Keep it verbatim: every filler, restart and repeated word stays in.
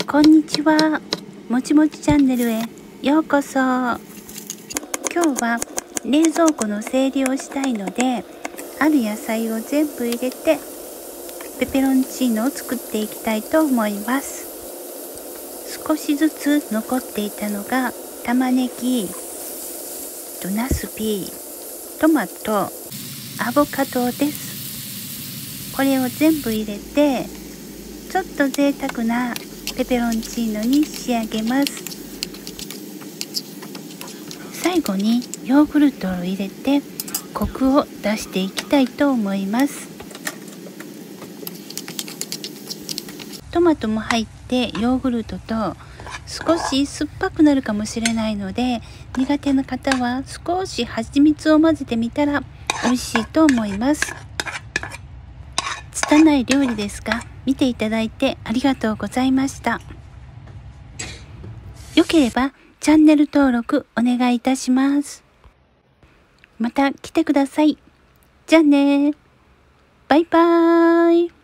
こんにちは。もちもちチャンネルへようこそ。今日は冷蔵庫の整理をしたいので、ある野菜を全部入れてペペロンチーノを作っていきたいと思います。少しずつ残っていたのが玉ねぎ、ナスビ、トマト、アボカドです。これを全部入れてちょっと贅沢なペペロンチーノに仕上げます。最後にヨーグルトを入れてコクを出していきたいと思います。トマトも入ってヨーグルトと少し酸っぱくなるかもしれないので、苦手な方は少し蜂蜜を混ぜてみたら美味しいと思います。拙い料理ですが見ていただいてありがとうございました。よければチャンネル登録お願いいたします。また来てください。じゃあね。バイバーイ。